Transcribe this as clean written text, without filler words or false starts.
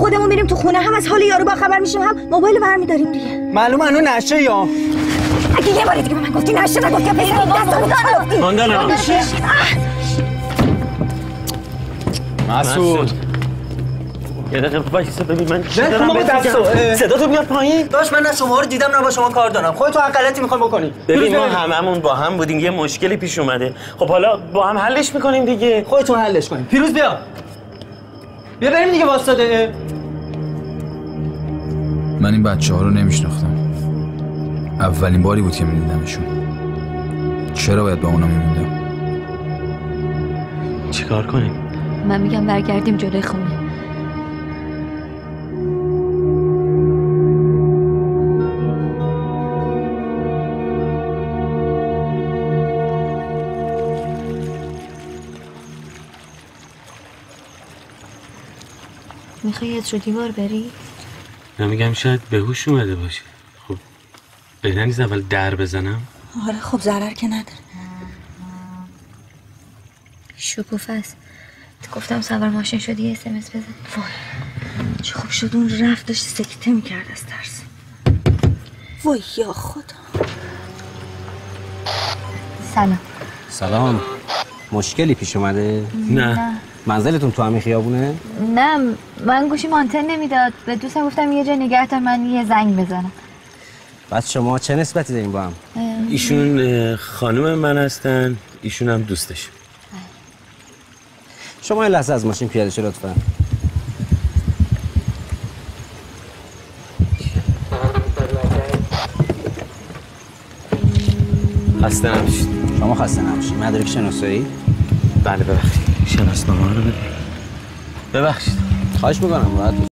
خودمون میریم تو خونه، هم از حال یارو با خبر میشیم، هم موبایل برمی‌داریم دیگه. معلومه انو نشه یا اگه یه بار دیگه به من گفتی نشه نگفتی پسر دستمون گفتی. ماندانا مسعود یه دقیقه وایسا ببین من چی دارم دارم بهت صدا تو میاد پایین. داش من نه شما رو دیدم نه با شما کار دارم. خودت هر غلطی میخوای بکنی. ببین ما هممون با هم بودیم، یه مشکلی پیش اومده. خب حالا با هم حلش میکنیم دیگه. خودتون حلش کنید. پیروز بیا بریم دیگه واسطه. من این بچه‌ها رو نمیشناختم. اولین باری بود که می‌دیدمشون. چرا باید با اونا میموندم؟ چیکار کنیم؟ من میگم برگردیم جلوی خونه. میخوای یه رو دیوار بری؟ من میگم شاید به هوش اومده باشه. خب بهتر نیست اول در بزنم؟ آره خب ضرر که نداره. شکوفه است. گفتم سوار ماشین شدی یه SMS بزن. وای چه خوب شد اون رفت، داشت سکته میکرد از ترس. وای یا خدا. سلام. مشکلی پیش اومده؟ نه. منزلتون تو همین خیابونه؟ نه من گوشیم آنتن نمیداد، به دوستم گفتم یه جا نگه دار من یه زنگ بزنم. بعد شما چه نسبتی دارین با هم؟ ایشون خانم من هستن، ایشون هم دوستش. شما یه لحظه از ماشین پیاده شو لطفا. خسته نباشید. شما خسته نباشید. مدرک شناسایی؟ بله ببخشید. شناسنامه رو بده. ببخشید. خواهش میکنم راحت